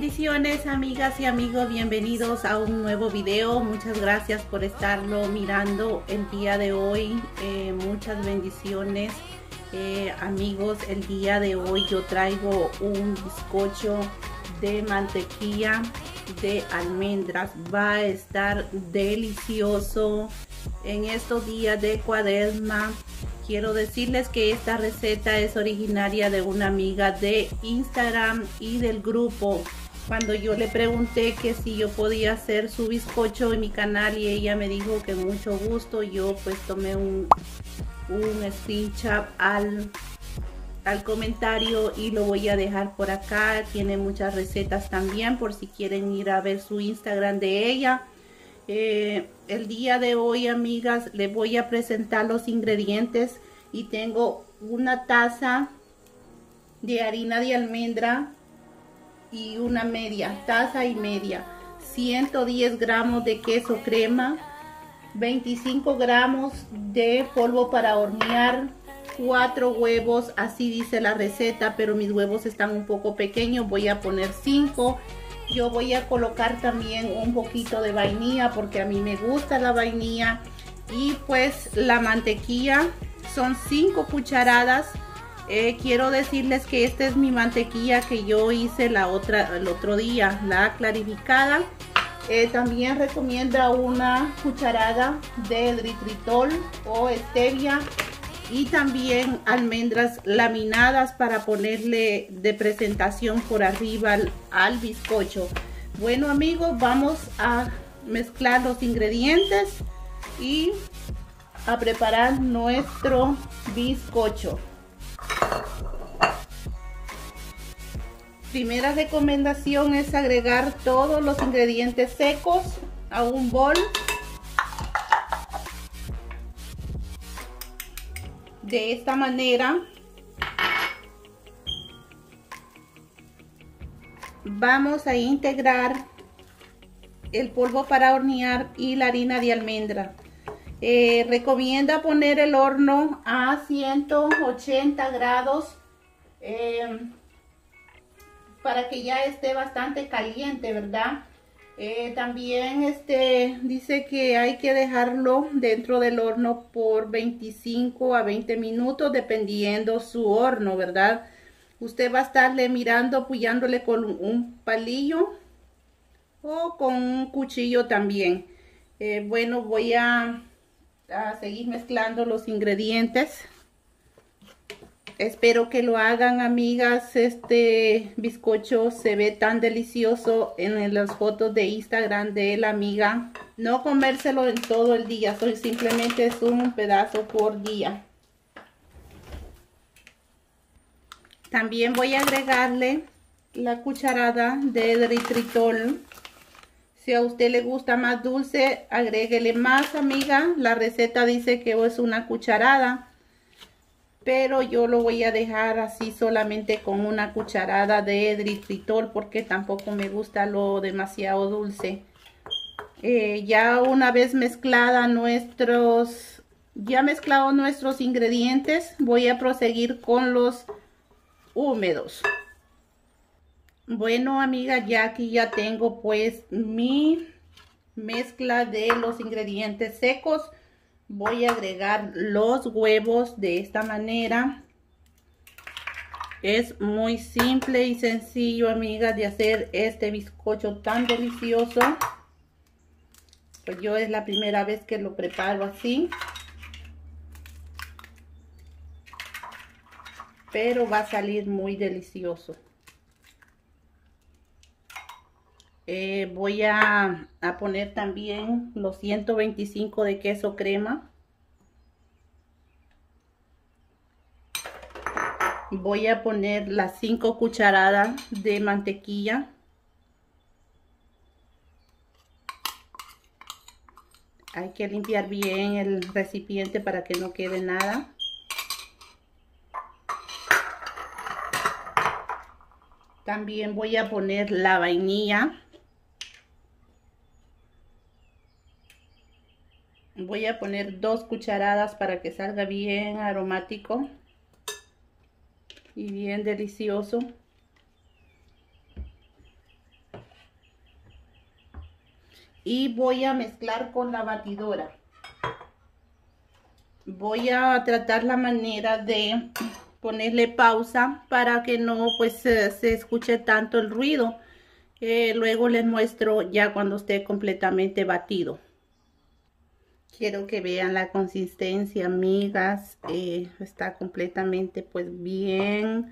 Bendiciones amigas y amigos, bienvenidos a un nuevo video. Muchas gracias por estarlo mirando el día de hoy. Muchas bendiciones amigos. El día de hoy yo traigo un bizcocho de mantequilla de almendras. Va a estar delicioso en estos días de Cuaresma. Quiero decirles que esta receta es originaria de una amiga de Instagram y del grupo. Cuando yo le pregunté que si yo podía hacer su bizcocho en mi canal y ella me dijo que mucho gusto, yo pues tomé un screenshot al comentario y lo voy a dejar por acá. Tiene muchas recetas también por si quieren ir a ver su Instagram de ella. El día de hoy, amigas, les voy a presentar los ingredientes y tengo una taza de harina de almendra y una taza y media, 110 gramos de queso crema, 25 gramos de polvo para hornear, 4 huevos, así dice la receta, pero mis huevos están un poco pequeños, voy a poner 5. Yo voy a colocar también un poquito de vainilla porque a mí me gusta la vainilla. Y pues la mantequilla son 5 cucharadas. Quiero decirles que esta es mi mantequilla que yo hice el otro día, la clarificada. También recomienda una cucharada de eritritol o stevia. Y también almendras laminadas para ponerle de presentación por arriba al bizcocho. Bueno amigos, vamos a mezclar los ingredientes y a preparar nuestro bizcocho. Primera recomendación es agregar todos los ingredientes secos a un bol. De esta manera vamos a integrar el polvo para hornear y la harina de almendra. Recomienda poner el horno a 180 grados para que ya esté bastante caliente, ¿verdad? También dice que hay que dejarlo dentro del horno por 25 a 20 minutos dependiendo su horno, ¿verdad? Usted va a estarle mirando, apoyándole con un palillo o con un cuchillo también. Bueno, voy a seguir mezclando los ingredientes. Espero que lo hagan, amigas. Este bizcocho se ve tan delicioso en las fotos de Instagram de la amiga. No comérselo en todo el día, simplemente es un pedazo por día. También voy a agregarle la cucharada de eritritol. Si a usted le gusta más dulce, agréguele más, amiga. La receta dice que es una cucharada, pero yo lo voy a dejar así solamente con una cucharada de eritritol porque tampoco me gusta lo demasiado dulce. Ya una vez mezclados nuestros ingredientes, voy a proseguir con los húmedos. Bueno, amiga, ya aquí ya tengo pues mi mezcla de los ingredientes secos. Voy a agregar los huevos de esta manera. Es muy simple y sencillo, amigas, de hacer este bizcocho tan delicioso. Pues yo es la primera vez que lo preparo así. Pero va a salir muy delicioso. Voy a poner también los 125 de queso crema. Voy a poner las 5 cucharadas de mantequilla. Hay que limpiar bien el recipiente para que no quede nada. También voy a poner la vainilla. Voy a poner 2 cucharadas para que salga bien aromático y bien delicioso. y voy a mezclar con la batidora. Voy a tratar la manera de ponerle pausa para que no pues se escuche tanto el ruido. Luego les muestro ya cuando esté completamente batido. Quiero que vean la consistencia, amigas. Está completamente pues bien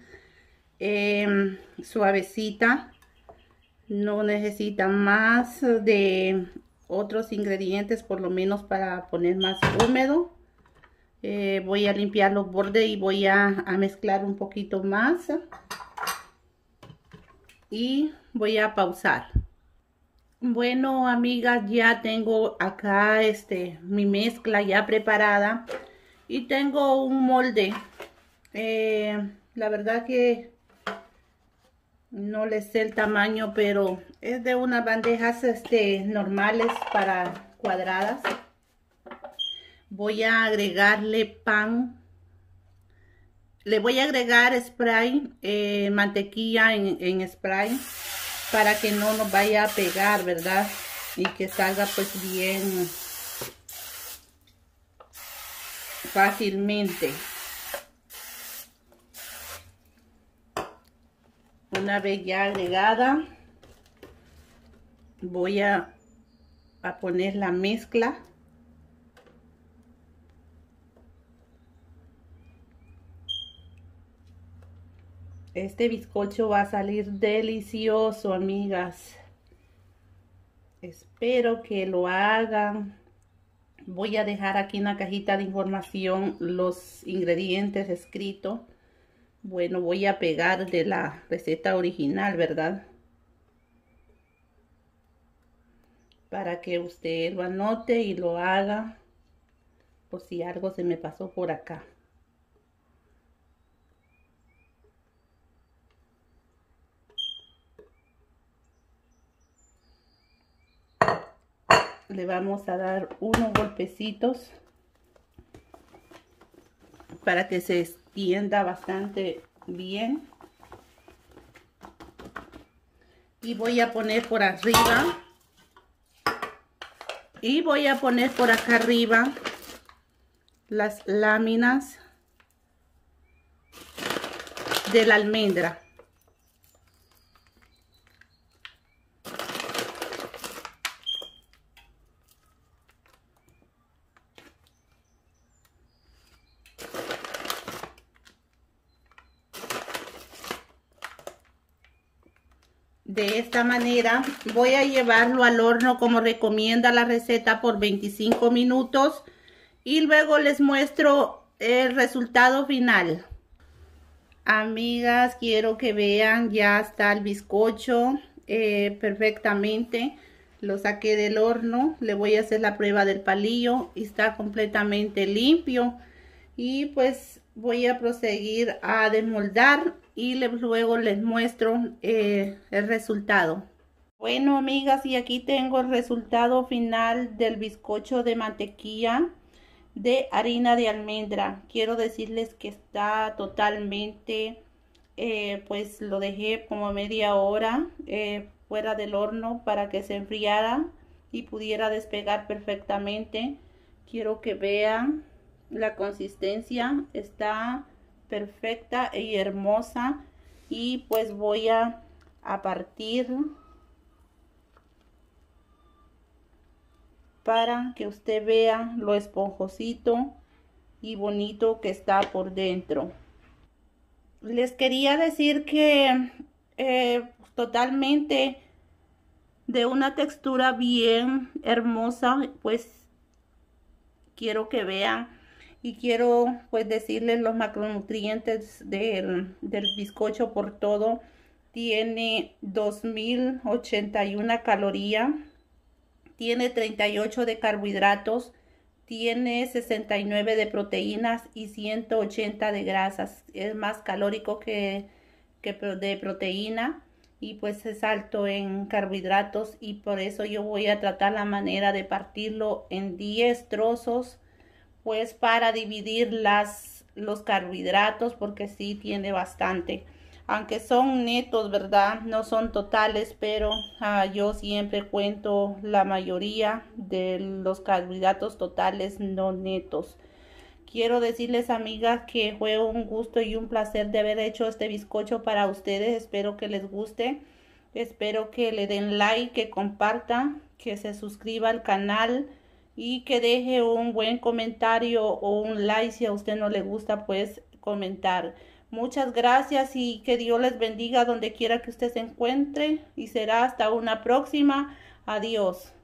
suavecita. No necesita más de otros ingredientes, por lo menos para poner más húmedo. Voy a limpiar los bordes y voy a mezclar un poquito más. Y voy a pausar. Bueno, amigas, ya tengo acá mi mezcla ya preparada. Y tengo un molde. La verdad que no les sé el tamaño, pero es de unas bandejas normales para cuadradas. Voy a agregarle pan. Le voy a agregar spray, mantequilla en spray, para que no nos vaya a pegar, ¿verdad? Y que salga pues bien fácilmente. Una vez ya agregada, voy a poner la mezcla. Este bizcocho va a salir delicioso, amigas. Espero que lo hagan. Voy a dejar aquí en la cajita de información los ingredientes escritos. Bueno, voy a pegar de la receta original, ¿verdad? Para que usted lo anote y lo haga, por si algo se me pasó por acá. Le vamos a dar unos golpecitos para que se extienda bastante bien. Y voy a poner por arriba. Y voy a poner por acá arriba las láminas de la almendra. De esta manera voy a llevarlo al horno como recomienda la receta por 25 minutos y luego les muestro el resultado final. Amigas, quiero que vean, ya está el bizcocho perfectamente. Lo saqué del horno, le voy a hacer la prueba del palillo y está completamente limpio. Y pues voy a proseguir a desmoldar y luego les muestro el resultado. Bueno, amigas, y aquí tengo el resultado final del bizcocho de mantequilla de harina de almendra. Quiero decirles que está totalmente, pues lo dejé como media hora fuera del horno para que se enfriara y pudiera despegar perfectamente. Quiero que vean la consistencia, está perfecta y hermosa. Y pues voy a partir para que usted vea lo esponjosito y bonito que está por dentro. Les quería decir que totalmente de una textura bien hermosa. Pues quiero que vean y quiero pues decirles los macronutrientes del bizcocho. Por todo tiene 2081 calorías, tiene 38 de carbohidratos, tiene 69 de proteínas y 180 de grasas. Es más calórico que de proteína, y pues es alto en carbohidratos, y por eso yo voy a tratar la manera de partirlo en 10 trozos, pues para dividir los carbohidratos, porque sí tiene bastante. aunque son netos, ¿verdad? No son totales, pero yo siempre cuento la mayoría de los carbohidratos totales no netos. Quiero decirles, amigas, que fue un gusto y un placer de haber hecho este bizcocho para ustedes. Espero que les guste. Espero que le den like, que compartan, que se suscriba al canal y que deje un buen comentario o un like si a usted no le gusta, pues comentar. Muchas gracias y que Dios les bendiga donde quiera que usted se encuentre y será hasta una próxima. Adiós.